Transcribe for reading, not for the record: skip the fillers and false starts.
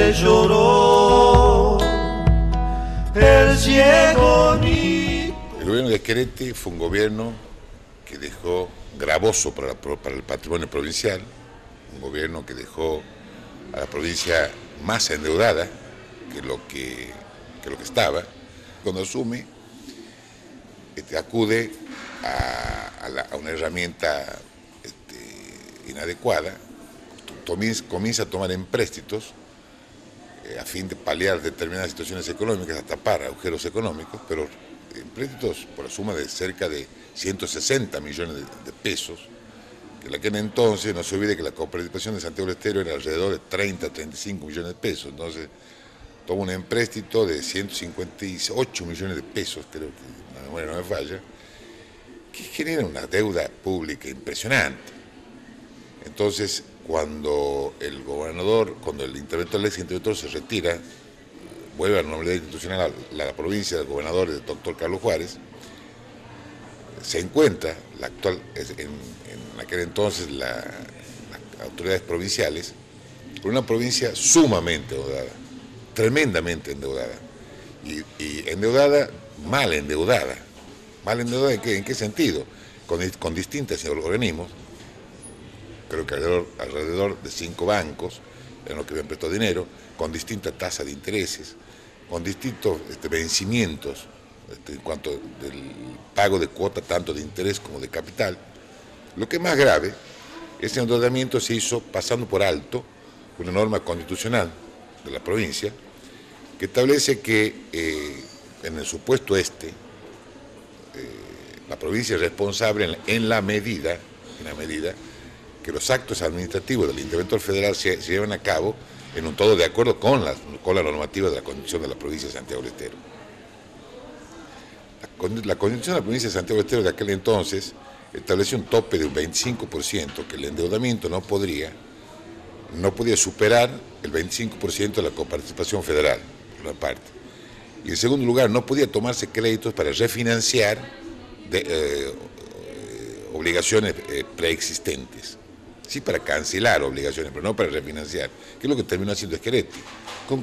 le lloró el ciego ni... El gobierno de Schiaretti fue un gobierno que dejó gravoso para el patrimonio provincial, un gobierno que dejó a la provincia más endeudada que lo que estaba. Cuando asume, acude a una herramienta inadecuada, comienza a tomar empréstitos a fin de paliar determinadas situaciones económicas, a tapar agujeros económicos, pero empréstitos por la suma de cerca de 160 millones de pesos, que en aquel entonces no se olvide que la coparticipación de Santiago del Estero era alrededor de 30 a 35 millones de pesos, entonces toma un empréstito de 158 millones de pesos, creo que la memoria no me falla, que genera una deuda pública impresionante. Entonces, cuando el interventor, el ex interventor se retira, vuelve a la normalidad institucional a la provincia del gobernador, el doctor Carlos Juárez, se encuentra en aquel entonces las autoridades provinciales con una provincia sumamente endeudada, tremendamente endeudada, y endeudada, mal endeudada. ¿Mal endeudada en qué sentido? Con distintos organismos, creo que alrededor de 5 bancos en los que habían prestado dinero, con distintas tasas de intereses, con distintos vencimientos en cuanto del pago de cuota tanto de interés como de capital. Lo que es más grave, ese endeudamiento se hizo pasando por alto una norma constitucional de la provincia que establece que en el supuesto la provincia es responsable en la medida que los actos administrativos del interventor federal se llevan a cabo en un todo de acuerdo con la normativa de la Constitución de la provincia de Santiago del Estero. La Constitución de la provincia de Santiago del Estero de aquel entonces estableció un tope de un 25%, que el endeudamiento no podía superar el 25% de la coparticipación federal, por una parte. Y en segundo lugar, no podía tomarse créditos para refinanciar obligaciones preexistentes. Sí, para cancelar obligaciones, pero no para refinanciar, que es lo que terminó haciendo Schiaretti.